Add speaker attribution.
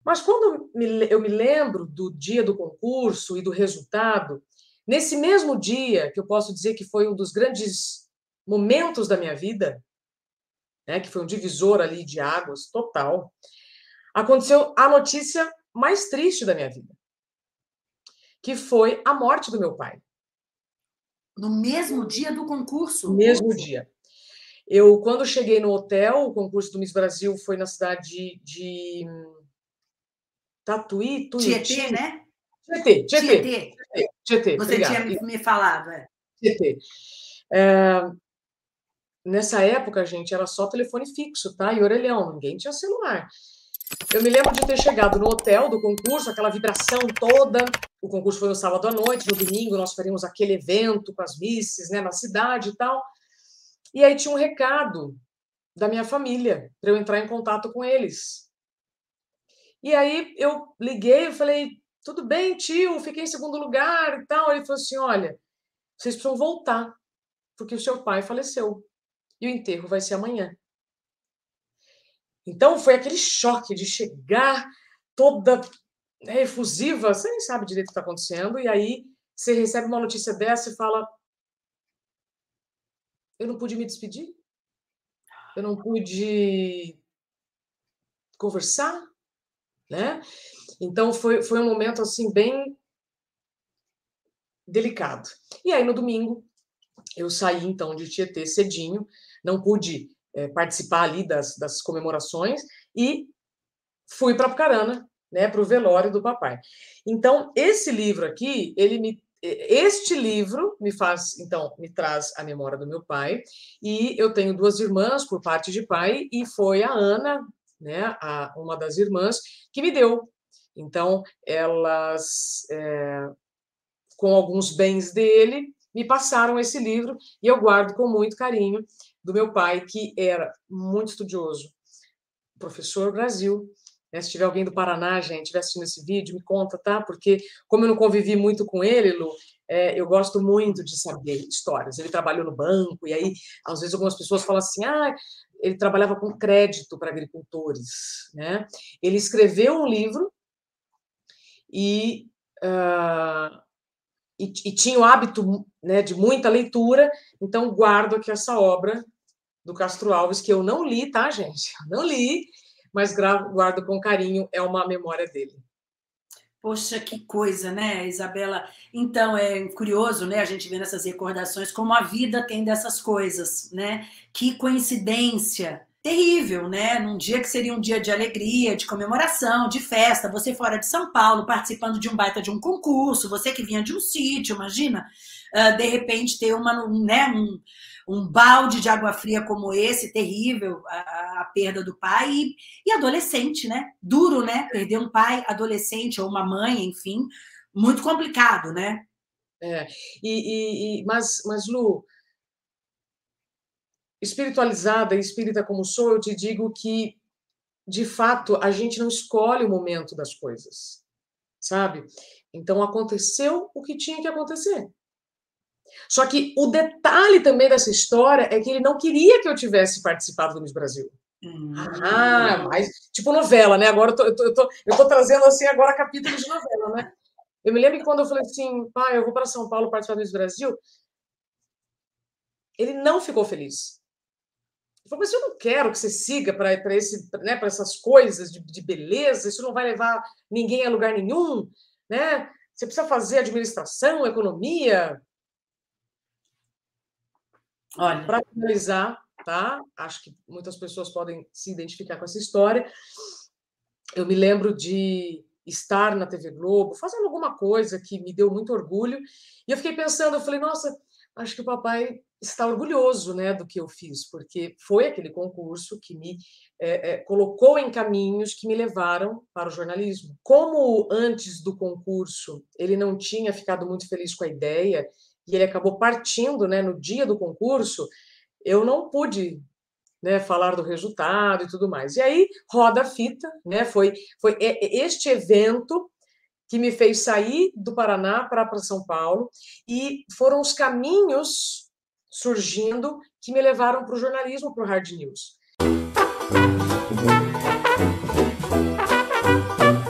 Speaker 1: Mas quando eu me lembro do dia do concurso e do resultado, nesse mesmo dia, que eu posso dizer que foi um dos grandes momentos da minha vida, né, que foi um divisor ali de águas total, aconteceu a notícia mais triste da minha vida, que foi a morte do meu pai.
Speaker 2: No mesmo dia do
Speaker 1: No
Speaker 2: concurso?
Speaker 1: mesmo dia. Eu, quando cheguei no hotel, o concurso do Miss Brasil foi na cidade de Tatuí,
Speaker 2: Tietê,
Speaker 1: Tuiuti,
Speaker 2: né?
Speaker 1: Tietê, Tietê,
Speaker 2: Tietê.
Speaker 1: Tietê, Tietê,
Speaker 2: Você tinha
Speaker 1: obrigada.
Speaker 2: me falado, é.
Speaker 1: Tietê. Nessa época, gente, era só telefone fixo, tá? E orelhão, ninguém tinha celular. Eu me lembro de ter chegado no hotel do concurso, aquela vibração toda. O concurso foi no sábado à noite, no domingo nós faríamos aquele evento com as misses, né, na cidade e tal. E aí tinha um recado da minha família para eu entrar em contato com eles. E aí eu liguei e falei: tudo bem, tio, fiquei em segundo lugar e tal. Ele falou assim: olha, vocês precisam voltar, porque o seu pai faleceu. E o enterro vai ser amanhã. Então foi aquele choque de chegar toda, né, efusiva, você nem sabe direito o que está acontecendo, e aí você recebe uma notícia dessa e fala: eu não pude me despedir, eu não pude conversar, né? Então foi um momento assim bem delicado. E aí no domingo eu saí então de Tietê cedinho, não pude participar ali das comemorações e fui para Apucarana, né, para o velório do papai. Então, esse livro aqui, este livro me faz, então, me traz a memória do meu pai, e eu tenho duas irmãs por parte de pai, e foi a Ana, né, uma das irmãs, que me deu. Então, elas, com alguns bens dele, me passaram esse livro, e eu guardo com muito carinho do meu pai, que era muito estudioso, professor Brasil, né? Se tiver alguém do Paraná, gente, estiver assistindo esse vídeo, me conta, tá? Porque, como eu não convivi muito com ele, Lu, eu gosto muito de saber histórias. Ele trabalhou no banco, e aí, às vezes, algumas pessoas falam assim: ah, ele trabalhava com crédito para agricultores, né? Ele escreveu um livro e, uh, e tinha o hábito, né, de muita leitura, então guardo aqui essa obra do Castro Alves, que eu não li, tá, gente? Eu não li, mas guardo com carinho, é uma memória dele.
Speaker 2: Poxa, que coisa, né, Isabela? Então, é curioso, né, a gente vê nessas recordações como a vida tem dessas coisas, né? Que coincidência terrível, né? Num dia que seria um dia de alegria, de comemoração, de festa, você fora de São Paulo, participando de um baita de um concurso, você que vinha de um sítio, imagina, de repente ter né, um balde de água fria como esse, terrível, a perda do pai, e adolescente, né? Duro, né? Perder um pai, adolescente, ou uma mãe, enfim, muito complicado, né?
Speaker 1: É. Mas, Lu, espiritualizada e espírita como sou, eu te digo que, de fato, a gente não escolhe o momento das coisas, sabe? Então, aconteceu o que tinha que acontecer. Só que o detalhe também dessa história é que ele não queria que eu tivesse participado do Miss Brasil. Ah, mas tipo novela, né? Agora eu tô trazendo assim agora capítulos de novela, né? Eu me lembro que quando eu falei assim, pai, eu vou para São Paulo participar do Miss Brasil, ele não ficou feliz. Ele falou, mas eu não quero que você siga para né, para essas coisas de beleza, isso não vai levar ninguém a lugar nenhum, né? Você precisa fazer administração, economia.
Speaker 2: Olha,
Speaker 1: Para finalizar, tá? Acho que muitas pessoas podem se identificar com essa história. Eu me lembro de estar na TV Globo, fazendo alguma coisa que me deu muito orgulho, e eu fiquei pensando, eu falei, nossa, acho que o papai está orgulhoso, né, do que eu fiz, porque foi aquele concurso que me colocou em caminhos que me levaram para o jornalismo. Como antes do concurso ele não tinha ficado muito feliz com a ideia, e ele acabou partindo, né, no dia do concurso, eu não pude, né, falar do resultado e tudo mais. E aí roda a fita, né? Foi este evento que me fez sair do Paraná para São Paulo, e foram os caminhos surgindo que me levaram para o jornalismo, para o Hard News.